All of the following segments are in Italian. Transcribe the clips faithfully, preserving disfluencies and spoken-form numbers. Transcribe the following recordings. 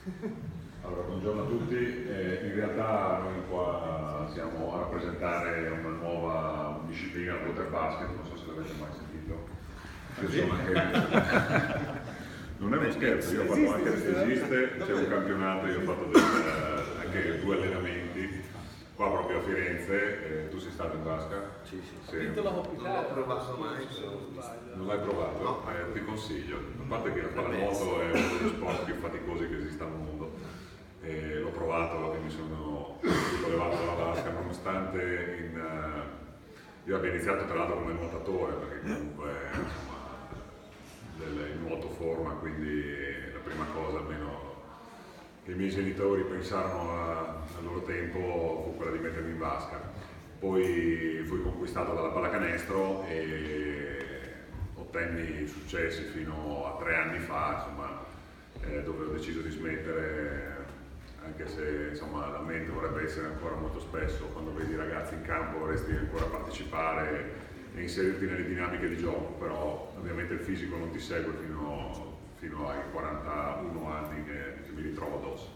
Allora, buongiorno a tutti. Eh, in realtà noi qua siamo a rappresentare una nuova disciplina, il water basket, non so se l'avete mai sentito. Io sono anche... Non è uno scherzo, io ho fatto anche, esiste, c'è un campionato, io ho fatto del, anche due allenamenti qua proprio a Firenze. Eh, tu sei stato in vasca? Sì, sì. Sì. Non l'ho provato mai. Non l'hai provato? No. Eh, ti consiglio. A parte che la pallanuoto è uno degli sport più faticosi che esista al mondo. Eh, l'ho provato e mi sono sollevato dalla vasca, nonostante in, uh, io abbia iniziato tra l'altro come nuotatore, perché comunque insomma, del, il nuoto forma, quindi la prima cosa almeno che i miei genitori pensarono a, al loro tempo fu quella di mettermi in vasca. Poi fui conquistato dalla pallacanestro e ottenni successi fino a tre anni fa, insomma, eh, dove ho deciso di smettere, anche se insomma, la mente vorrebbe essere ancora molto spesso, quando vedi i ragazzi in campo vorresti ancora partecipare e inserirti nelle dinamiche di gioco, però ovviamente il fisico non ti segue fino, fino ai quarantuno anni che, che mi ritrovo addosso.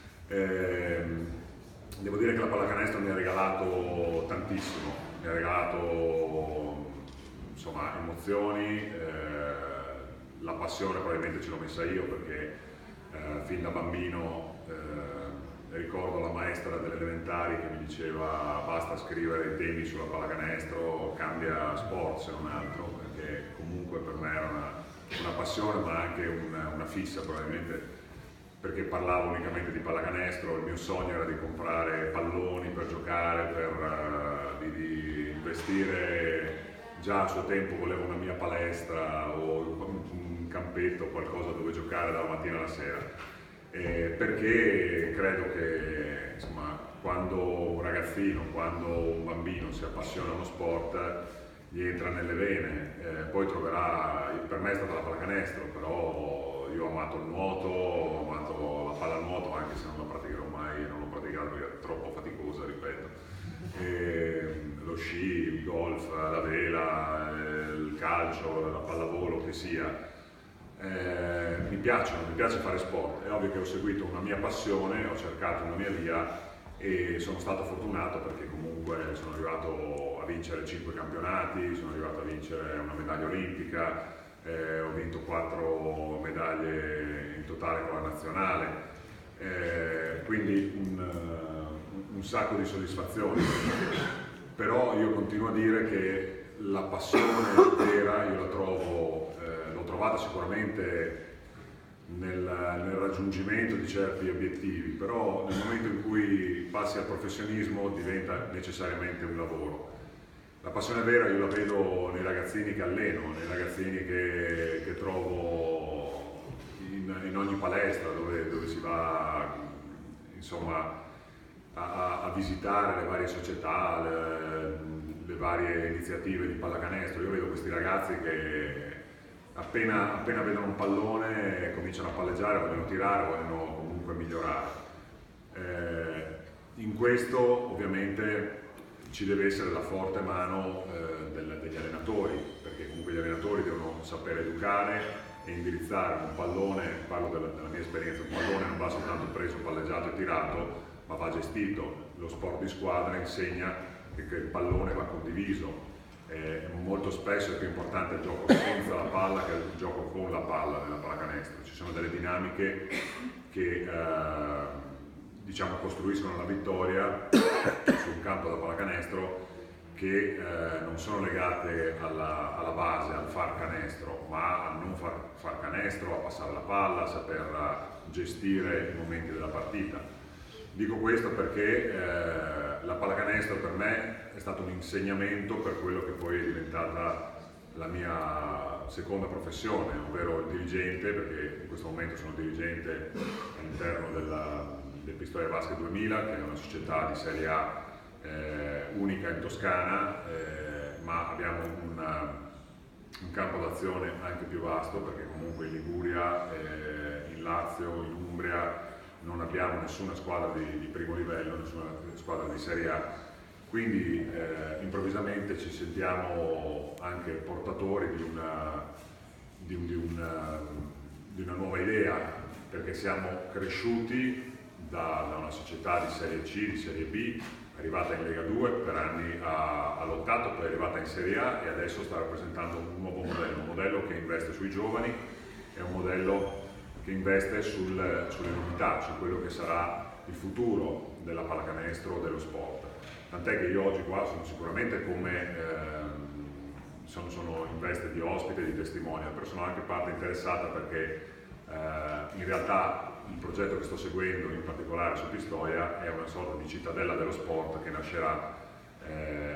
Ehm, Devo dire che la pallacanestro mi ha regalato tantissimo, mi ha regalato insomma, emozioni, eh, la passione probabilmente ce l'ho messa io perché eh, fin da bambino eh, ricordo la maestra delle elementari che mi diceva basta scrivere i temi sulla pallacanestro, cambia sport se non altro, perché comunque per me era una, una passione ma anche una, una fissa probabilmente, perché parlavo unicamente di pallacanestro. Il mio sogno era di comprare palloni per giocare, per uh, di, di investire. Già a suo tempo volevo una mia palestra o un, un campetto, qualcosa dove giocare dalla mattina alla sera, eh, perché credo che insomma, quando un ragazzino, quando un bambino si appassiona a uno sport gli entra nelle vene, eh, poi troverà, per me è stata la pallacanestro, però io ho amato il nuoto, ho amato la pallanuoto, anche se non la praticherò mai, non l'ho praticato perché è troppo faticosa, ripeto. E lo sci, il golf, la vela, il calcio, la pallavolo, che sia. Eh, mi piacciono, mi piace fare sport. È ovvio che ho seguito una mia passione, ho cercato una mia via e sono stato fortunato perché comunque sono arrivato a vincere cinque campionati, sono arrivato a vincere una medaglia olimpica. Eh, ho vinto quattro medaglie in totale con la nazionale, eh, quindi un, uh, un sacco di soddisfazioni, però io continuo a dire che la passione vera io la trovo, eh, l'ho trovata sicuramente nel, nel raggiungimento di certi obiettivi, però nel momento in cui passi al professionismo diventa necessariamente un lavoro. La passione vera io la vedo nei ragazzini che alleno, nei ragazzini che, che trovo in, in ogni palestra dove, dove si va insomma, a, a visitare le varie società, le, le varie iniziative di pallacanestro. Io vedo questi ragazzi che appena, appena vedono un pallone cominciano a palleggiare, vogliono tirare, vogliono comunque migliorare. Eh, in questo ovviamente ci deve essere la forte mano eh, del, degli allenatori, perché comunque gli allenatori devono sapere educare e indirizzare un pallone. Parlo della, della mia esperienza, un pallone non va soltanto preso, palleggiato e tirato, ma va gestito. Lo sport di squadra insegna che, che il pallone va condiviso, eh, molto spesso è più importante il gioco senza la palla che il gioco con la palla nella pallacanestro. Ci sono delle dinamiche che eh, diciamo costruiscono la vittoria sul campo da pallacanestro che eh, non sono legate alla, alla base, al far canestro, ma a non far, far canestro, a passare la palla, a saper gestire i momenti della partita. Dico questo perché eh, la pallacanestro per me è stato un insegnamento per quello che poi è diventata la mia seconda professione, ovvero il dirigente, perché in questo momento sono dirigente all'interno della del Pistoia Basket duemila, che è una società di Serie A eh, unica in Toscana, eh, ma abbiamo una, un campo d'azione anche più vasto, perché comunque in Liguria, eh, in Lazio, in Umbria non abbiamo nessuna squadra di, di primo livello, nessuna squadra di Serie A, quindi eh, improvvisamente ci sentiamo anche portatori di una, di un, di una, di una nuova idea perché siamo cresciuti da, da una società di Serie C, di Serie B, arrivata in Lega due, per anni ha, ha lottato, poi è arrivata in Serie A e adesso sta rappresentando un nuovo modello, un modello che investe sui giovani, è un modello che investe sul, sulle novità, su quello che sarà il futuro della pallacanestro, dello sport. Tant'è che io oggi qua sono sicuramente come, ehm, sono, sono in veste di ospite, di testimonial, però sono anche parte interessata perché eh, in realtà il progetto che sto seguendo, in particolare su Pistoia, è una sorta di cittadella dello sport che nascerà eh,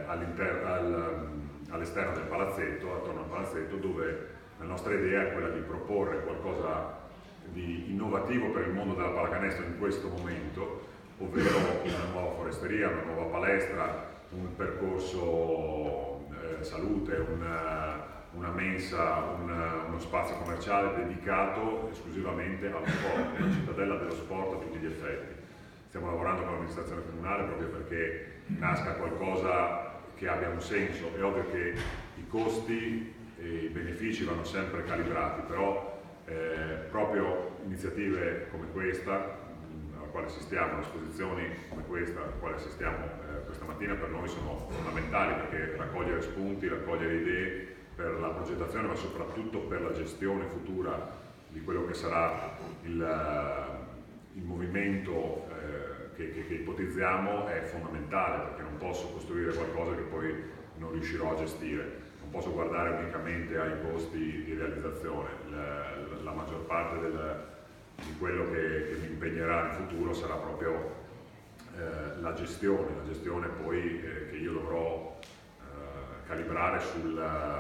al, all'esterno del palazzetto, attorno al palazzetto, dove la nostra idea è quella di proporre qualcosa di innovativo per il mondo della pallacanestro in questo momento, ovvero una nuova foresteria, una nuova palestra, un percorso eh, salute, una, una mensa, un, uno spazio commerciale dedicato esclusivamente allo sport, una cittadella dello sport a tutti gli effetti. Stiamo lavorando con l'amministrazione comunale proprio perché nasca qualcosa che abbia un senso. È ovvio che i costi e i benefici vanno sempre calibrati, però eh, proprio iniziative come questa, alla quale assistiamo, esposizioni come questa, alla quale assistiamo eh, questa mattina, per noi sono fondamentali, perché raccogliere spunti, raccogliere idee per la progettazione, ma soprattutto per la gestione futura di quello che sarà il, il movimento eh, che, che, che ipotizziamo è fondamentale, perché non posso costruire qualcosa che poi non riuscirò a gestire, non posso guardare unicamente ai costi di realizzazione. La, la maggior parte del, di quello che, che mi impegnerà in futuro sarà proprio eh, la gestione, la gestione poi eh, che io dovrò eh, calibrare sul,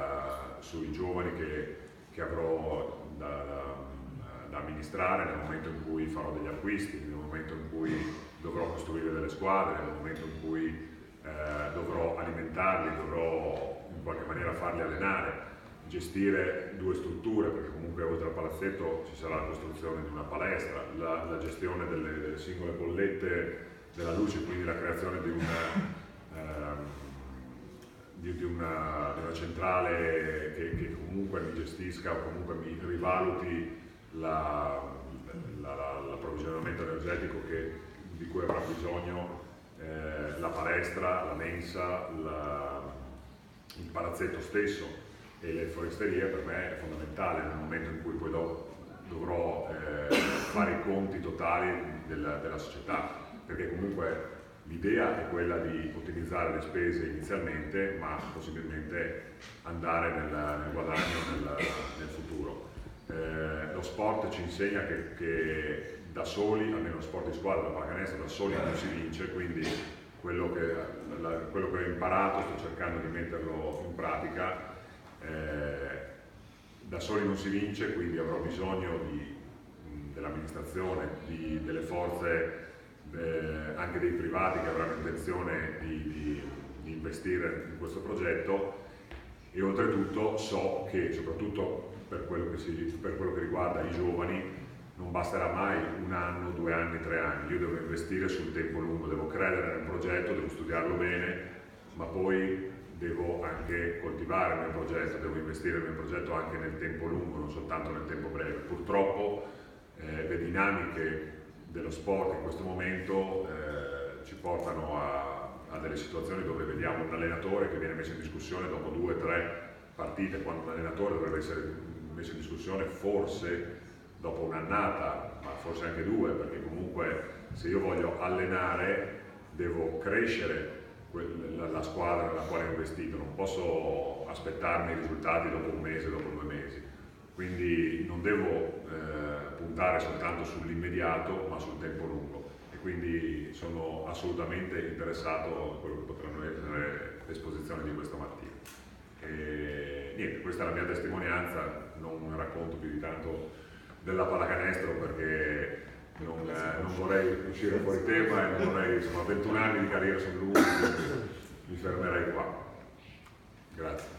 sui giovani che, che avrò da, da, da amministrare nel momento in cui farò degli acquisti, nel momento in cui dovrò costruire delle squadre, nel momento in cui eh, dovrò alimentarli, dovrò in qualche maniera farli allenare, gestire due strutture, perché comunque oltre al palazzetto ci sarà la costruzione di una palestra, la, la gestione delle, delle singole bollette della luce, quindi la creazione di una, ehm, di, di una, di una centrale che, che comunque mi gestisca o comunque mi rivaluti la, la, la, l'approvvigionamento energetico che, di cui avrà bisogno eh, la palestra, la mensa, la, il palazzetto stesso e le foresterie. Per me è fondamentale nel momento in cui poi do, dovrò eh, fare i conti totali della, della società, perché comunque l'idea è quella di ottimizzare le spese inizialmente, ma possibilmente andare nel, nel guadagno nel, nel futuro. Eh, lo sport ci insegna che, che da soli, almeno lo sport di squadra, la pallacanestro, da soli non si vince, quindi quello che, la, quello che ho imparato sto cercando di metterlo in pratica. Eh, da soli non si vince, quindi avrò bisogno di, dell'amministrazione, di, delle forze, eh, anche dei privati che avranno intenzione di, di, di investire in questo progetto, e oltretutto so che soprattutto per quello che, si, per quello che riguarda i giovani non basterà mai un anno, due anni, tre anni, io devo investire sul tempo lungo, devo credere nel progetto, devo studiarlo bene, ma poi devo anche coltivare il mio progetto, devo investire nel mio progetto anche nel tempo lungo, non soltanto nel tempo breve. Purtroppo eh, le dinamiche dello sport in questo momento eh, ci portano a, a delle situazioni dove vediamo un allenatore che viene messo in discussione dopo due o tre partite, quando un allenatore dovrebbe essere messo in discussione forse dopo un'annata, ma forse anche due, perché comunque se io voglio allenare devo crescere La, la squadra nella quale ho investito, non posso aspettarmi i risultati dopo un mese, dopo due mesi, quindi non devo eh, puntare soltanto sull'immediato ma sul tempo lungo, e quindi sono assolutamente interessato a quello che potranno essere le esposizioni di questa mattina. E niente, questa è la mia testimonianza, non racconto più di tanto della pallacanestro perché Non, eh, non vorrei uscire fuori tema e non vorrei, insomma, ventuno anni di carriera sono lunghi, mi fermerei qua. Grazie.